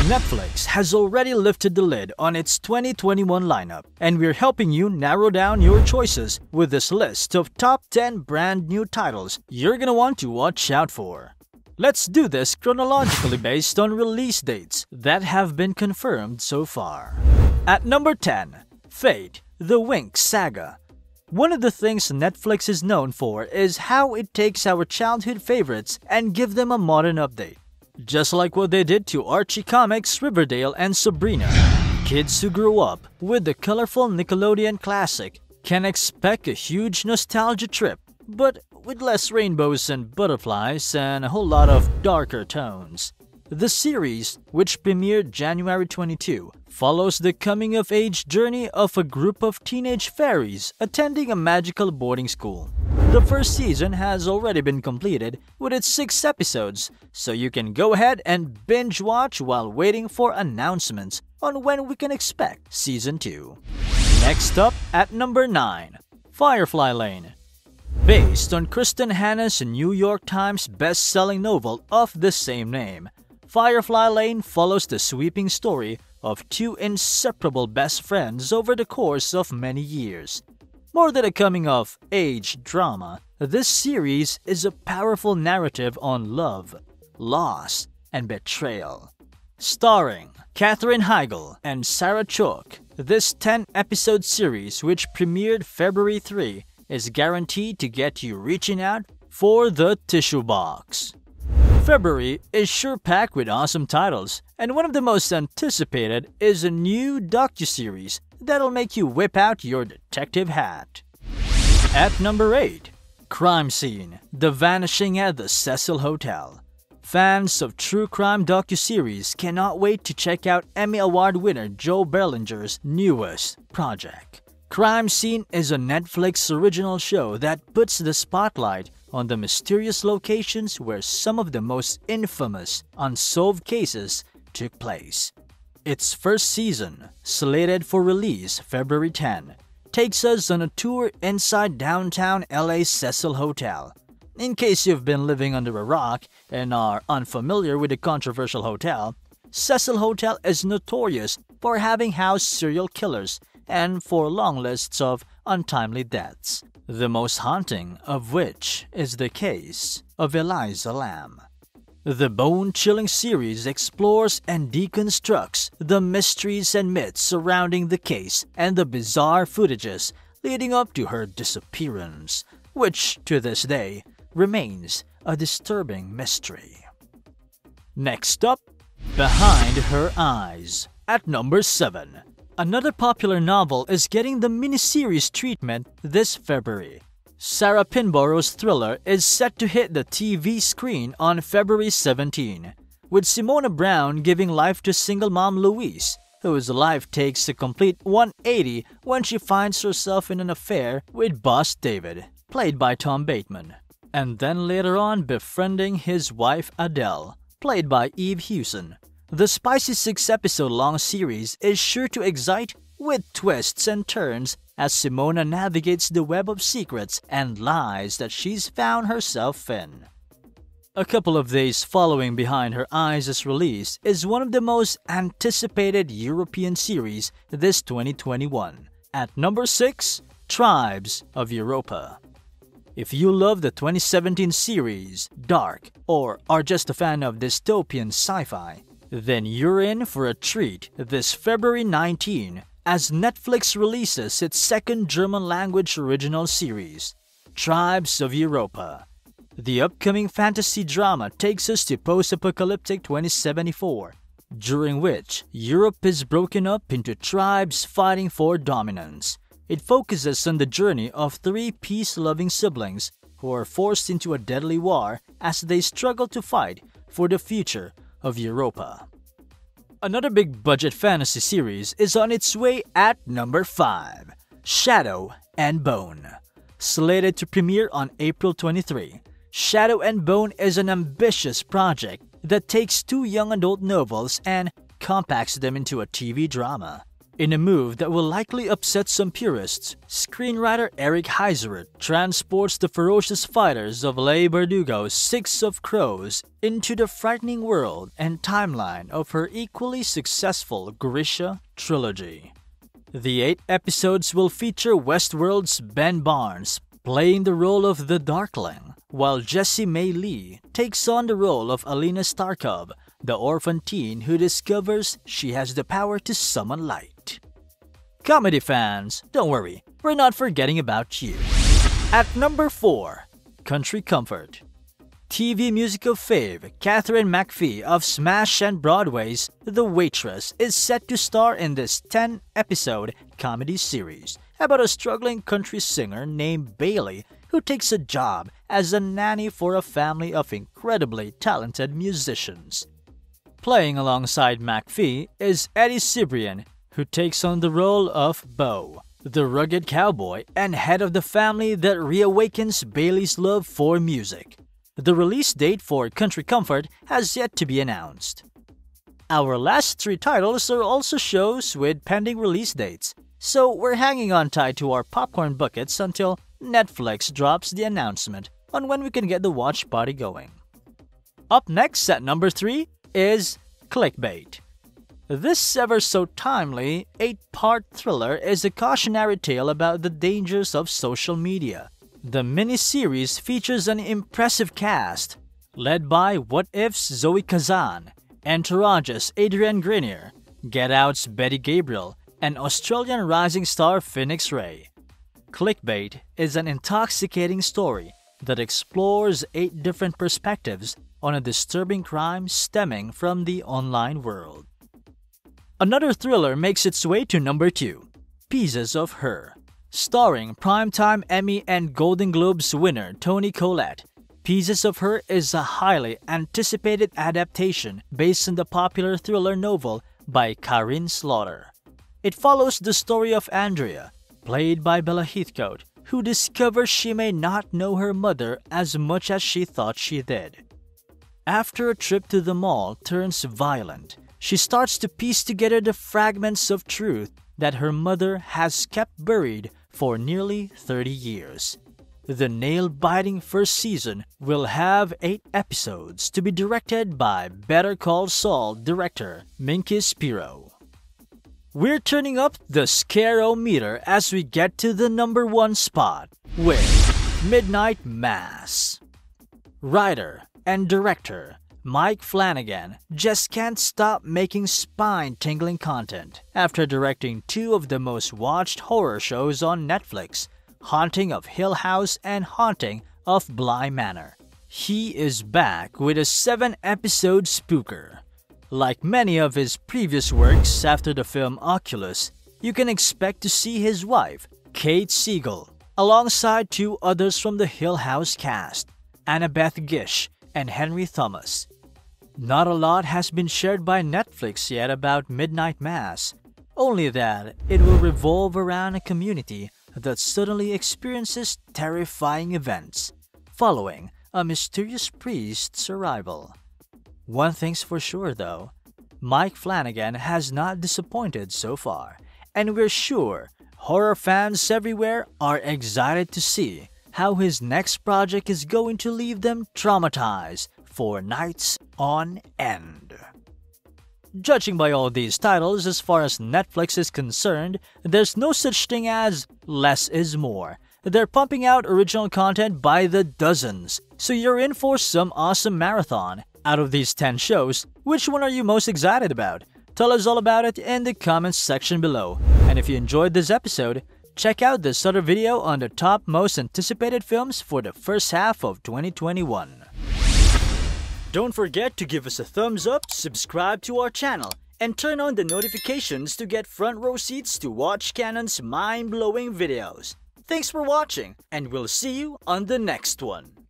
Netflix has already lifted the lid on its 2021 lineup, and we're helping you narrow down your choices with this list of top 10 brand new titles you're gonna want to watch out for. Let's do this chronologically based on release dates that have been confirmed so far. At number 10, Fate: The Winx Saga. One of the things Netflix is known for is how it takes our childhood favorites and give them a modern update. Just like what they did to Archie Comics' Riverdale and Sabrina. Kids who grew up with the colorful Nickelodeon classic can expect a huge nostalgia trip, but with less rainbows and butterflies and a whole lot of darker tones. The series, which premiered January 22, follows the coming-of-age journey of a group of teenage fairies attending a magical boarding school. The first season has already been completed with its 6 episodes, so you can go ahead and binge-watch while waiting for announcements on when we can expect Season 2. Next up, at number 9, Firefly Lane. Based on Kristen Hanna's New York Times best-selling novel of the same name, Firefly Lane follows the sweeping story of 2 inseparable best friends over the course of many years. More than a coming-of-age drama, this series is a powerful narrative on love, loss, and betrayal. Starring Katherine Heigl and Sarah Chalke, this 10-episode series, which premiered February 3, is guaranteed to get you reaching out for the tissue box. February is sure packed with awesome titles, and one of the most anticipated is a new docuseries that'll make you whip out your detective hat. At number 8, Crime Scene: The Vanishing at the Cecil Hotel. Fans of true crime docuseries cannot wait to check out Emmy Award winner Joe Berlinger's newest project. Crime Scene is a Netflix original show that puts the spotlight on the mysterious locations where some of the most infamous unsolved cases took place. Its first season, slated for release February 10, takes us on a tour inside downtown LA's Cecil Hotel. In case you've been living under a rock and are unfamiliar with the controversial hotel, Cecil Hotel is notorious for having housed serial killers and for long lists of untimely deaths, the most haunting of which is the case of Eliza Lamb. The bone-chilling series explores and deconstructs the mysteries and myths surrounding the case and the bizarre footages leading up to her disappearance, which, to this day, remains a disturbing mystery. Next up, Behind Her Eyes. At number 7, another popular novel is getting the miniseries treatment this February. Sarah Pinboro's thriller is set to hit the TV screen on February 17, with Simona Brown giving life to single mom Louise, whose life takes a complete 180 when she finds herself in an affair with boss David, played by Tom Bateman, and then later on befriending his wife Adele, played by Eve Hewson. The spicy 6-episode-long series is sure to excite with twists and turns as Simona navigates the web of secrets and lies that she's found herself in. A couple of days following Behind Her Eyes' release is one of the most anticipated European series this 2021. At number 6, Tribes of Europa. If you love the 2017 series Dark or are just a fan of dystopian sci-fi, then you're in for a treat this February 19 as Netflix releases its second German-language original series, Tribes of Europa. The upcoming fantasy drama takes us to post-apocalyptic 2074, during which Europe is broken up into tribes fighting for dominance. It focuses on the journey of 3 peace-loving siblings who are forced into a deadly war as they struggle to fight for the future of Europa. Another big-budget fantasy series is on its way at number 5, Shadow and Bone. Slated to premiere on April 23, Shadow and Bone is an ambitious project that takes 2 young adult novels and compacts them into a TV drama. In a move that will likely upset some purists, screenwriter Eric Heisserer transports the ferocious fighters of Leigh Bardugo's Six of Crows into the frightening world and timeline of her equally successful Grisha trilogy. The 8 episodes will feature Westworld's Ben Barnes playing the role of the Darkling, while Jessie May Lee takes on the role of Alina Starkov, the orphan teen who discovers she has the power to summon light. Comedy fans, don't worry, we're not forgetting about you. At number 4, Country Comfort. TV musical fave Katharine McPhee of Smash and Broadway's The Waitress is set to star in this 10-episode comedy series about a struggling country singer named Bailey who takes a job as a nanny for a family of incredibly talented musicians. Playing alongside McPhee is Eddie Cibrian, who takes on the role of Bo, the rugged cowboy and head of the family that reawakens Bailey's love for music. The release date for Country Comfort has yet to be announced. Our last 3 titles are also shows with pending release dates, so we're hanging on tight to our popcorn buckets until Netflix drops the announcement on when we can get the watch party going. Up next at number 3 is Clickbait. This ever so timely 8-part thriller is a cautionary tale about the dangers of social media. The miniseries features an impressive cast, led by What If's Zoe Kazan, Entourage's Adrian Grenier, Get Out's Betty Gabriel, and Australian rising star Phoenix Ray. Clickbait is an intoxicating story that explores 8 different perspectives on a disturbing crime stemming from the online world. Another thriller makes its way to number 2, Pieces of Her. Starring Primetime Emmy and Golden Globes winner Toni Collette, Pieces of Her is a highly anticipated adaptation based on the popular thriller novel by Karin Slaughter. It follows the story of Andrea, played by Bella Heathcote, who discovers she may not know her mother as much as she thought she did. After a trip to the mall turns violent, she starts to piece together the fragments of truth that her mother has kept buried for nearly 30 years. The nail-biting first season will have 8 episodes to be directed by Better Call Saul director Minky Spiro. We're turning up the scare-o-meter as we get to the number 1 spot with Midnight Mass. Writer and director Mike Flanagan just can't stop making spine-tingling content after directing 2 of the most watched horror shows on Netflix, Haunting of Hill House and Haunting of Bly Manor. He is back with a 7-episode spooker. Like many of his previous works after the film Oculus, you can expect to see his wife, Kate Siegel, alongside 2 others from the Hill House cast, Annabeth Gish and Henry Thomas. Not a lot has been shared by Netflix yet about Midnight Mass, only that it will revolve around a community that suddenly experiences terrifying events following a mysterious priest's arrival. One thing's for sure though, Mike Flanagan has not disappointed so far, and we're sure horror fans everywhere are excited to see how his next project is going to leave them traumatized for nights on end. Judging by all these titles, as far as Netflix is concerned, there's no such thing as less is more. They're pumping out original content by the dozens, so you're in for some awesome marathon. Out of these 10 shows, which one are you most excited about? Tell us all about it in the comments section below. And if you enjoyed this episode, check out this other video on the top most anticipated films for the first half of 2021. Don't forget to give us a thumbs up, subscribe to our channel, and turn on the notifications to get front row seats to watch Canon's mind-blowing videos. Thanks for watching, and we'll see you on the next one.